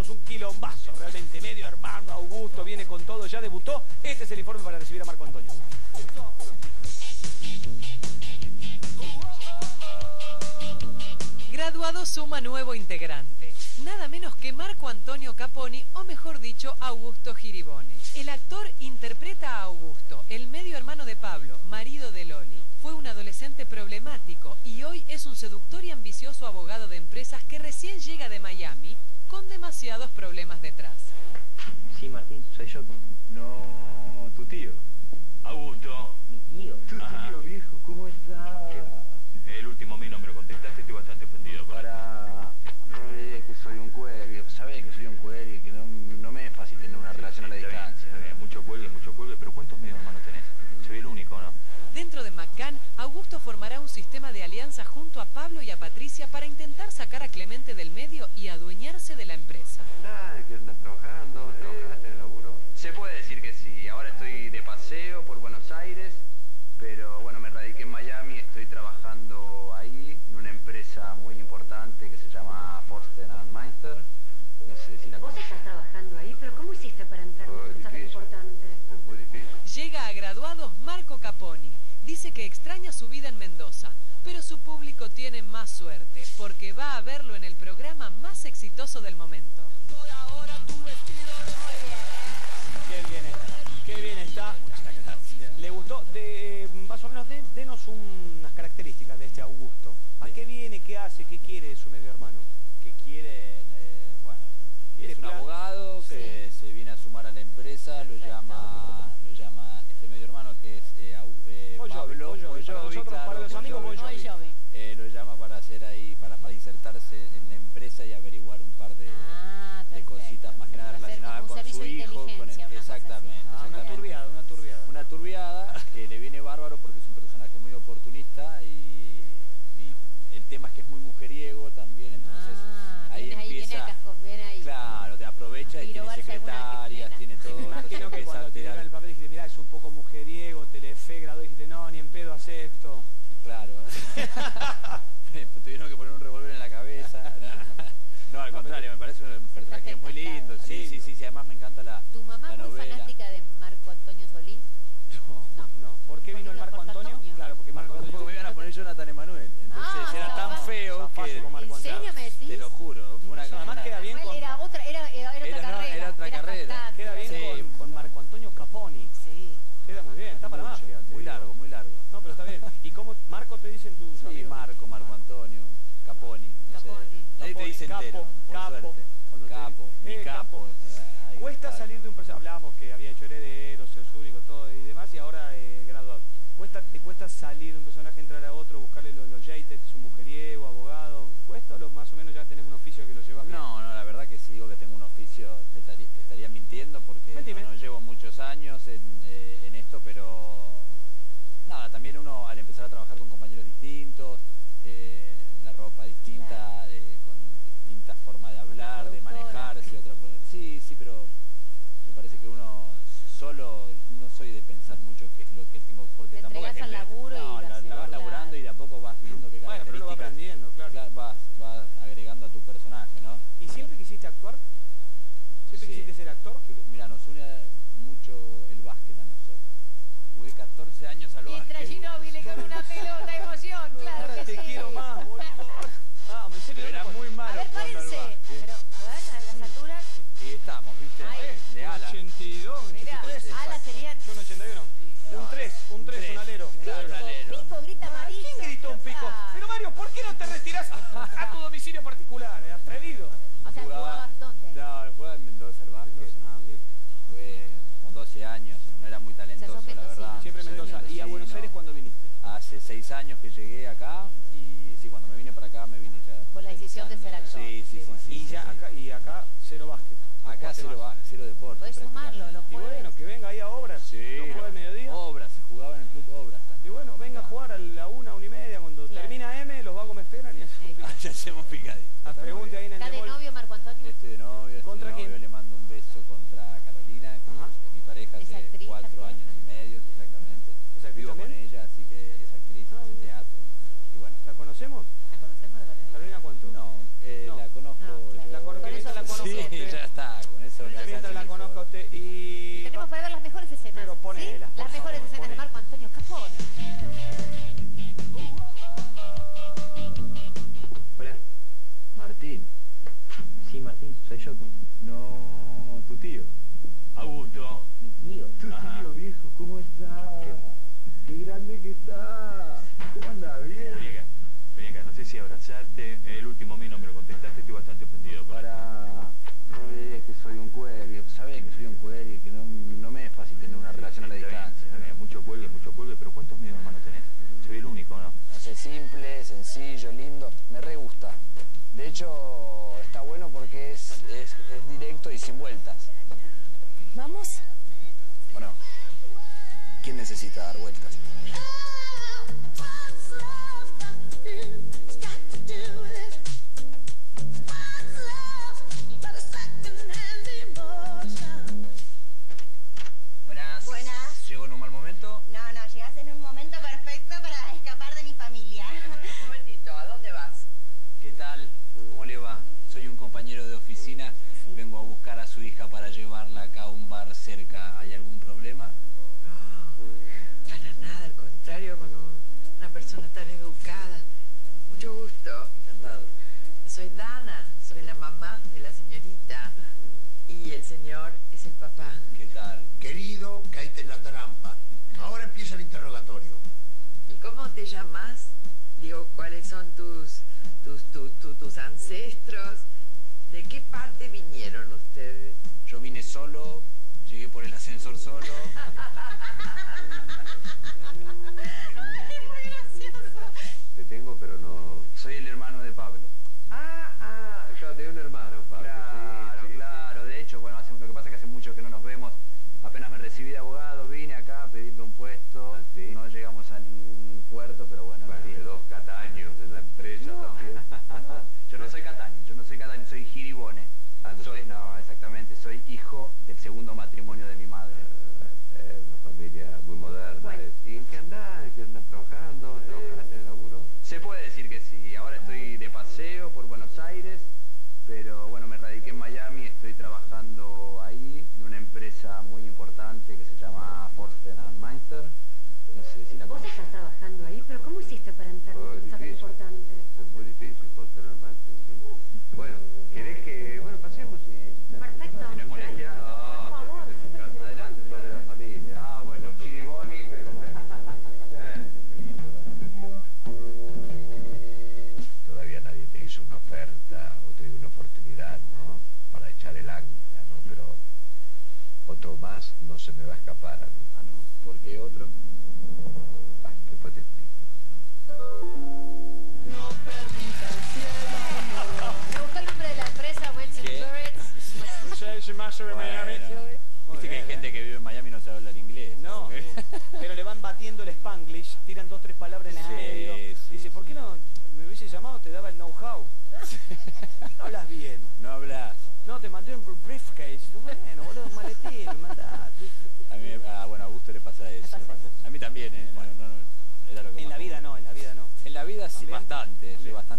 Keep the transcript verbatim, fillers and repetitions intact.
tenemos un quilombazo realmente. Medio hermano, Augusto viene con todo, ya debutó. Este es el informe para recibir a Marco Antonio. Graduado suma nuevo integrante, nada menos que Marco Antonio Caponi, o mejor dicho, Augusto Giribone. El actor interpreta a Augusto, el medio hermano de Pablo, marido de Loli. Fue un adolescente problemático y hoy es un seductor y ambicioso abogado de empresas que recién llega de Miami con demasiados problemas detrás. Sí, Martín, soy yo. No, tu tío. Augusto. Mi tío. Tu tío, viejo, ¿cómo está? El último mail no me lo contestaste, estoy bastante ofendido. Para... Es que soy un cuelgue, sabés que soy un cuelgue, que no, no me es fácil tener una sí, relación sí, a la está distancia. Bien, está bien. Mucho cuelgue, mucho cuelgue, pero ¿cuántos medios hermanos tenés? Soy el único, ¿no? Dentro de McCann, Augusto formará un sistema de alianza junto a Pablo y a Patricia para intentar sacar a Clemente del medio y adueñarse de la empresa. Ah, que andas trabajando, trabajaste en el laburo. Se puede decir que sí, ahora estoy de paseo por Buenos Aires, pero bueno, me radiqué en Miami, estoy trabajando ahí en una empresa muy importante que se llama Forster and Meister. No sé si la Vos conoces. estás trabajando ahí, pero ¿cómo hiciste para entrar en Oh, una empresa tan difícil. importante? Es muy difícil. Llega a graduados Marco Caponi. Dice que extraña su vida en Mendoza, pero su público tiene más suerte, porque va a verlo en el programa más exitoso del momento. Qué bien está, qué bien está. Muchas gracias. ¿Le gustó? De, más o menos, de, denos unas características de este Augusto. ¿A qué viene, qué hace, qué quiere de su medio hermano? Que quiere, eh, bueno, ¿Quiere es un plan? abogado que Sí. se viene a sumar a la empresa, lo llama, lo llama este medio hermano que es eh, Au- eh, Bon Jovi, Pablo, Bon Jovi. Bon Para Jovi, nosotros, claro, para los Bon amigos, Jovi. Bon Jovi. Eh, lo llama para hacer ahí, para, para insertarse en la empresa y averiguar un par de, Ah, de perfecto. cositas más que nada Va a ser relacionadas como un con su servicio de hijo, con inteligencia, el, una cosa exactamente, Ah, una exactamente. turbiada, una turbiada. Una turbiada que le viene bárbaro porque es un personaje muy oportunista y, y el tema es que es muy mujeriego también, entonces Ah, ahí viene ahí, viene empieza, a casco, viene ahí. claro, te aprovecha A y tiene pirobarse alguna secretarias, nena. tiene todo, Me entonces imagino que empieza cuando a te dieron tirar, el papel dijiste, mirá, es un poco mujeriego, Telefe, graduó, dijiste, no, ni en pedo acepto. claro, tuvieron que poner un revólver en la cabeza, no, al No, contrario, me parece un personaje muy lindo, encantado. sí, sí, sí, sí, además me encanta la, ¿Tu mamá la es muy novela. fanática de Marco Antonio Solís? No, no. ¿Por qué vino el Marco Porque Antonio? Antonio. Claro, porque Marco Porque Antonio. me iban a poner Jonathan Emanuel, entonces Ah, era tan zafá. feo Zafá que, con Marco ¿En serio me decís? te lo juro, fue una, Además una- queda bien con, Era otra, era, era, era otra Era, no, carrera. era otra carrera. cantante. queda bien Sí. con, con Marco Antonio Caponi. Sí. Queda muy bien, está para mucho, magia. te muy digo. largo, muy largo. No, pero está bien. ¿Y cómo Marco te dicen tus Sí, amigos? Marco, Marco Antonio, Caponi, no sé. Caponi. Nadie te Caponi, dice capo, entero, por capo. suerte. Cuando te Capo, di- mi eh, capo. capo. eh, ahí Cuesta está. salir de un personaje. Hablábamos que había hecho Heredero, Ser Único, todo y demás, y ahora eh, graduado. ¿Cuesta, ¿Te cuesta salir de un personaje, entrar a otro, buscarle los, los jeites, un mujeriego, abogado? ¿Cuesta o lo, más o menos ya tenés un oficio que lo llevas bien? No, no, la verdad que si digo que tengo un oficio te estaría, te estaría mintiendo porque Mentime. no, no llevo muchos años en, eh, en esto, pero nada, también uno al empezar a trabajar con compañeros distintos, eh, la ropa distinta, Claro. eh, con distintas formas de hablar, de productora. manejarse, otra pro- sí, sí, pero me parece que uno solo, no soy de pensar mucho qué es lo que tengo, porque Te tampoco es que entregás al te- laburo y no, lo la, haces, la vas claro. laburando y de a poco vas viendo qué Bueno, pero uno va características aprendiendo, claro. claro, vas, vas agregando a tu personaje, ¿no? ¿Y siempre quisiste actuar? ¿Siempre Sí. quisiste ser actor? Que- Mira, nos une mucho el básquet a nosotros. Jugué catorce años al Mientras básquet. Ginóbili con una pelota de emoción, claro Ahora que te sí. quiero más, boludo. Vamos, en serio. Pero era no, muy A malo ver, jugando al párense. básquet. Pero, a ver, a las alturas. Y estamos, ¿viste? Ay. De ala. ochenta y dos, Mirá, ochenta y tres. alas serían. Yo un ochenta y uno. No, un tres, un tres, un alero. Claro, un alero. Pico grita Marisa. ¿Quién gritó un pico? Ah. Pero Mario, ¿por qué no te retirás a tu domicilio particular? eh? Atrevido. O sea, Jugaba- ¿jugabas dónde? No, jugaba en Mendoza al básquet. Ah, bien. Jugué con doce años. No era muy talentoso, sos la mendocino. verdad. Siempre Soy Mendoza. ¿Y a Buenos mendocino. Aires cuándo viniste? Hace seis años que llegué acá y sí, cuando me vine para acá me vine ya. Por la decisión de ser pensando- actor. Sí, sí, Sí, sí. bueno. sí, Y sí, ya sí. acá, y acá cero básquet. No Acá jugaste cero, más. ba- cero deporte. Podés sumarlo, prácticamente. los Y jueves. bueno, que venga ahí a Obras. Sí, Lo juega al mediodía. Obras, se jugaba en el club Obras Y también. bueno, venga a jugar a la una, una y media. Cuando Claro. termina M, los vagos me esperan y Sí. Ah, ya hacemos picadito. a Está muy pregunte bien. ahí en el ¿Está de Demol. novio Marco Antonio? Estoy de novio, estoy ¿Contra de novio, quién? le mando un beso contra Carolina, que Ajá. es mi pareja ¿Es hace actriz cuatro también? años y medio, exactamente. ¿Es actriz Vivo con también? ella, así que es actriz, Ah, hace bien. teatro. Y bueno. ¿La conocemos? ¿La conocemos de Carolina? ¿Carolina cuánto? No, eh, No. la conozco. No, claro. yo- La con- Con que eso- la conozco. Sí, usted. ya está? ¿Cómo andás? ¿Bien? Vení acá, vení acá. No sé si abrazarte. El último mail no me lo contestaste, estoy bastante ofendido. Para... No me digas que soy un cuelgue. Sabés que soy un cuelgue, que no, no me es fácil tener una relación a la Está bien, distancia. está bien. Mucho cuelgue, mucho cuelgue, pero ¿cuántos medios hermanos tenés? Soy el único, ¿no? No sé, simple, sencillo, lindo. Me re gusta. De hecho, está bueno porque es, es, es directo y sin vueltas. ¿Vamos? ¿O no? ¿Quién necesita dar vueltas? Buenas. Buenas. ¿Llego en un mal momento? No, no, llegas en un momento perfecto para escapar de mi familia. Un momentito, ¿a dónde vas? ¿Qué tal? ¿Cómo le va? Soy un compañero de oficina. Sí. Vengo a buscar a su hija para llevarla acá a un bar cerca. ¿Hay algún problema? No, para nada, al contrario, con un- una persona tan educada. Mucho gusto. Encantado. Soy Dana, soy la mamá de la señorita. Y el señor es el papá. ¿Qué tal? Querido, caíste en la trampa. Ahora empieza el interrogatorio. ¿Y cómo te llamas? Digo, ¿cuáles son tus, tus, tu- tu- tus ancestros? ¿De qué parte vinieron ustedes? Yo vine solo, llegué por el ascensor solo. Te tengo, pero no... Soy el hermano de Pablo. Ah, ah, claro, tengo un hermano, Pablo. Claro, sí, sí, claro. De hecho, bueno, hace, lo que pasa es que hace mucho que no nos vemos. Apenas me recibí de abogado, vine acá a pedirle un puesto. Ah, ¿sí? No llegamos a ningún puerto, pero bueno, en Bueno, fin. de dos cataños en la empresa también. Yo no soy Cataño, yo no soy Cataño, soy Giribone. Ah, no soy, sos- no, exactamente, soy hijo del segundo matrimonio de mi madre. Eh, una familia muy moderna. Bueno. es. ¿Y en qué andás? ¿En qué andás trabajando? ¿Trabajaste en el laburo? Se puede decir que sí. Ahora estoy de paseo por Buenos Aires, pero bueno, me radiqué en Miami, estoy trabajando ahí en una empresa muy importante que se llama Forster and Meister. No sé si la Vos conoces. estás trabajando ahí, pero ¿cómo hiciste para entrar en Oh, una es empresa tan difícil. importante? Es muy difícil contener más. Sí. Bueno, ¿querés que... Bueno, pasemos y... Perfecto. ¿No es molestia? Por favor, siempre que Adelante. Sos de la familia. Ah, bueno, Chiriboni, pero... Todavía nadie te hizo una oferta o te dio una oportunidad, ¿no? Para echar el ancla, ¿no? Pero otro más no se me va a escapar a mí. Ah, no. ¿Por qué otro? Ah, después te explico. Me buscó el nombre de la empresa, Wilson ¿Qué? Bueno, viste que hay gente que vive en Miami y no sabe hablar inglés. No, eh, pero le van batiendo el Spanglish, tiran dos, tres palabras en el Sí, medio. sí. Dice, ¿por qué no me hubiese llamado? Te daba el know-how. No hablas bien. No hablas. No, te mandé un briefcase. Bueno, boludo, un maletín, me mandaste. A mí, a, bueno, a Augusto le pasa eso. pasa eso. A mí también, ¿eh? No, no, no, era lo que En más la me vida gusta. no, en la vida no. En la vida sí, ¿También? bastante, soy También. bastante